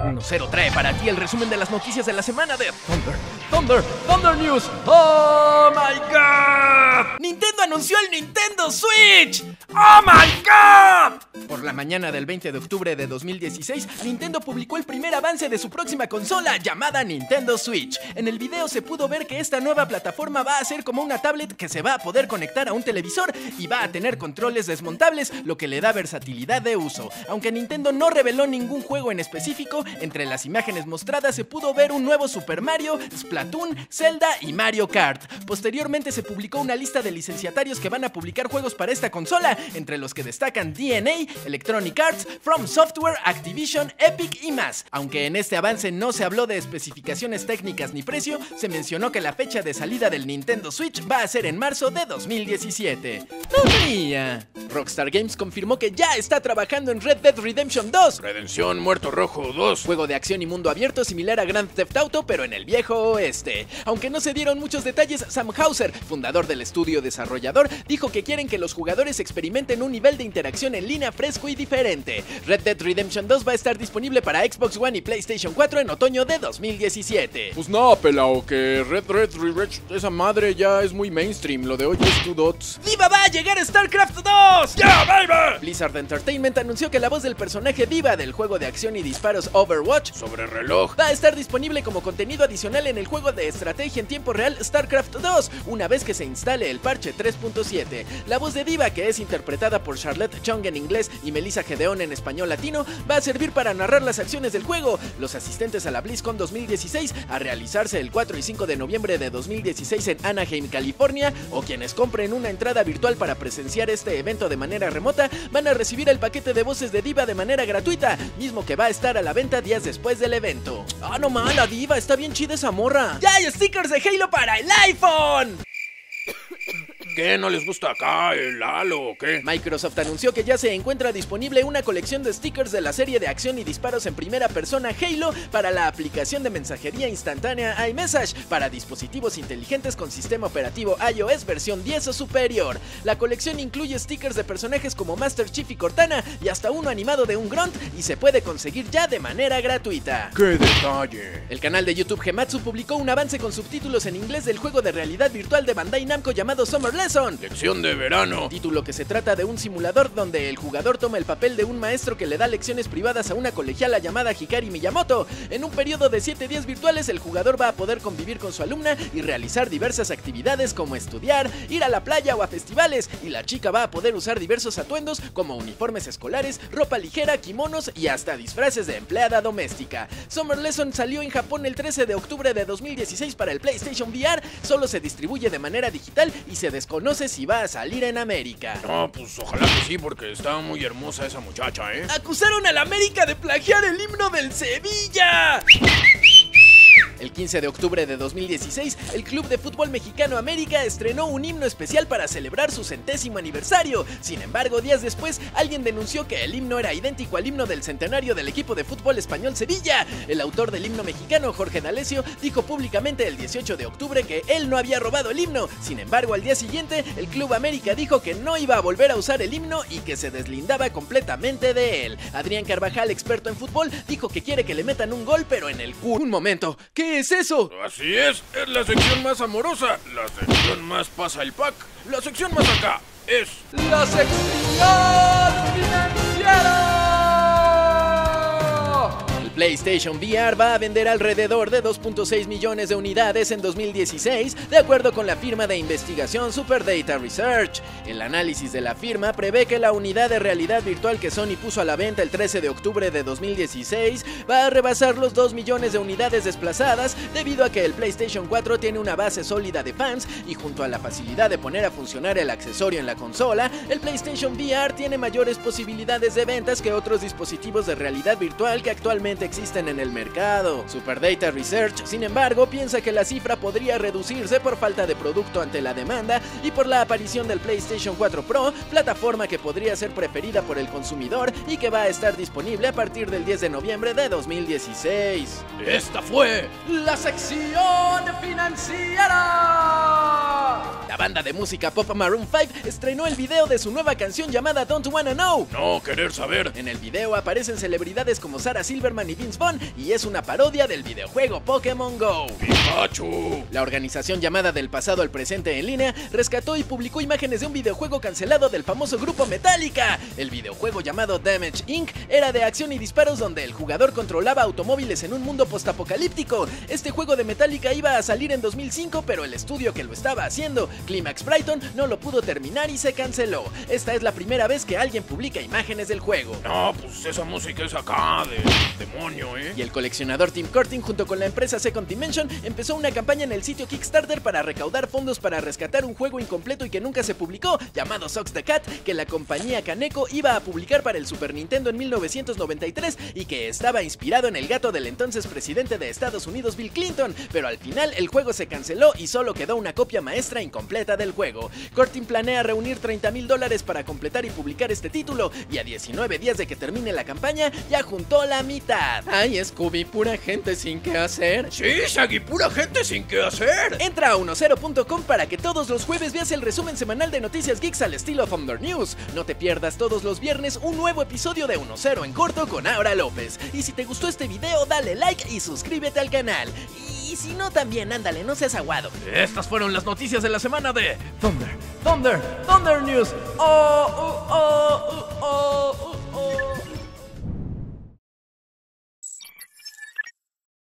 1-0 trae para ti el resumen de las noticias de la semana de Thunder News. ¡Oh my God! ¡Nintendo anunció el Nintendo Switch! ¡Oh my God! Por la mañana del 20 de octubre de 2016, Nintendo publicó el primer avance de su próxima consola llamada Nintendo Switch. En el video se pudo ver que esta nueva plataforma va a ser como una tablet que se va a poder conectar a un televisor y va a tener controles desmontables, lo que le da versatilidad de uso. Aunque Nintendo no reveló ningún juego en específico, entre las imágenes mostradas se pudo ver un nuevo Super Mario, Splatoon, Zelda y Mario Kart. Posteriormente se publicó una lista de licenciatarios que van a publicar juegos para esta consola, entre los que destacan DNA, Electronic Arts, From Software, Activision, Epic y más. Aunque en este avance no se habló de especificaciones técnicas ni precio, se mencionó que la fecha de salida del Nintendo Switch va a ser en marzo de 2017. ¡No mía! Rockstar Games confirmó que ya está trabajando en Red Dead Redemption 2. Redención Muerto Rojo 2. Juego de acción y mundo abierto similar a Grand Theft Auto, pero en el viejo oeste. Aunque no se dieron muchos detalles, Sam Houser, fundador del estudio desarrollador, dijo que quieren que los jugadores experimenten un nivel de interacción en línea fresco y diferente. Red Dead Redemption 2 va a estar disponible para Xbox One y PlayStation 4 en otoño de 2017. Pues no, pelao, que Red esa madre ya es muy mainstream, lo de hoy es Two Dots. ¡Diva va a llegar a StarCraft 2! ¡Ya, baby! Blizzard Entertainment anunció que la voz del personaje Diva del juego de acción y disparos Overwatch sobre reloj va a estar disponible como contenido adicional en el juego de estrategia en tiempo real StarCraft 2, una vez que se instale el parche 3.7. La voz de Diva, que es interpretada por Charlotte Chung en inglés y Melissa Gedeón en español latino, va a servir para narrar las acciones del juego. Los asistentes a la BlizzCon 2016, a realizarse el 4 y 5 de noviembre de 2016 en Anaheim, California, o quienes compren una entrada virtual para presenciar este evento de manera remota, van a recibir el paquete de voces de Diva de manera gratuita, mismo que va a estar a la venta días después del evento. ¡Ah, no más! La Diva, está bien chida esa morra. ¡Ya hay stickers de Halo para el iPhone! ¿Qué? ¿No les gusta acá el Halo o qué? Microsoft anunció que ya se encuentra disponible una colección de stickers de la serie de acción y disparos en primera persona Halo para la aplicación de mensajería instantánea iMessage para dispositivos inteligentes con sistema operativo iOS versión 10 o superior. La colección incluye stickers de personajes como Master Chief y Cortana y hasta uno animado de un Grunt, y se puede conseguir ya de manera gratuita. ¡Qué detalle! El canal de YouTube Gematsu publicó un avance con subtítulos en inglés del juego de realidad virtual de Bandai Namco llamado Summer Lesson, lección de verano, título que se trata de un simulador donde el jugador toma el papel de un maestro que le da lecciones privadas a una colegiala llamada Hikari Miyamoto. En un periodo de 7 días virtuales, el jugador va a poder convivir con su alumna y realizar diversas actividades como estudiar, ir a la playa o a festivales, y la chica va a poder usar diversos atuendos como uniformes escolares, ropa ligera, kimonos y hasta disfraces de empleada doméstica. Summer Lesson salió en Japón el 13 de octubre de 2016 para el PlayStation VR, solo se distribuye de manera digital y se desconoce si va a salir en América. No, pues ojalá que sí, porque está muy hermosa esa muchacha, ¿eh? ¡Acusaron al América de plagiar el himno del Sevilla! El 15 de octubre de 2016, el Club de Fútbol Mexicano América estrenó un himno especial para celebrar su 100º aniversario. Sin embargo, días después, alguien denunció que el himno era idéntico al himno del centenario del equipo de fútbol español Sevilla. El autor del himno mexicano, Jorge D'Alessio, dijo públicamente el 18 de octubre que él no había robado el himno. Sin embargo, al día siguiente, el Club América dijo que no iba a volver a usar el himno y que se deslindaba completamente de él. Adrián Carvajal, experto en fútbol, dijo que quiere que le metan un gol, pero en el culo. Un momento, ¿qué es eso? Así es la sección más amorosa, la sección más pasa el pack, la sección más acá es la sección financiera. PlayStation VR va a vender alrededor de 2.6 millones de unidades en 2016, de acuerdo con la firma de investigación Superdata Research. El análisis de la firma prevé que la unidad de realidad virtual que Sony puso a la venta el 13 de octubre de 2016 va a rebasar los 2 millones de unidades desplazadas, debido a que el PlayStation 4 tiene una base sólida de fans y junto a la facilidad de poner a funcionar el accesorio en la consola, el PlayStation VR tiene mayores posibilidades de ventas que otros dispositivos de realidad virtual que actualmente existen en el mercado. Superdata Research, sin embargo, piensa que la cifra podría reducirse por falta de producto ante la demanda y por la aparición del PlayStation 4 Pro, plataforma que podría ser preferida por el consumidor y que va a estar disponible a partir del 10 de noviembre de 2016. Esta fue la sección financiera. La banda de música pop Maroon 5 estrenó el video de su nueva canción llamada Don't Wanna Know. No querer saber. En el video aparecen celebridades como Sarah Silverman y Vince Vaughn y es una parodia del videojuego Pokémon Go. ¡Pikachu! La organización llamada Del Pasado al Presente en línea rescató y publicó imágenes de un videojuego cancelado del famoso grupo Metallica. El videojuego llamado Damage Inc. era de acción y disparos donde el jugador controlaba automóviles en un mundo postapocalíptico. Este juego de Metallica iba a salir en 2005, pero el estudio que lo estaba haciendo, Climax Brighton, no lo pudo terminar y se canceló. Esta es la primera vez que alguien publica imágenes del juego. No, pues esa música es acá de demonio, Y el coleccionador Tim Curtin junto con la empresa Second Dimension empezó una campaña en el sitio Kickstarter para recaudar fondos para rescatar un juego incompleto y que nunca se publicó, llamado Socks the Cat, que la compañía Kaneko iba a publicar para el Super Nintendo en 1993 y que estaba inspirado en el gato del entonces presidente de Estados Unidos, Bill Clinton, pero al final el juego se canceló y solo quedó una copia maestra incompleta del juego. Curtin planea reunir $30,000 para completar y publicar este título y a 19 días de que termine la campaña ya juntó la mitad. Ay, Scooby, pura gente sin qué hacer. Sí, Shaggy, pura gente sin qué hacer. Entra a 10.com para que todos los jueves veas el resumen semanal de noticias geeks al estilo Thunder News. No te pierdas todos los viernes un nuevo episodio de 10 en corto con Aura López. Y si te gustó este video, dale like y suscríbete al canal. Y si no, también ándale, no seas aguado. Estas fueron las noticias de la semana de Thunder News. Oh, oh, oh, oh, oh, oh.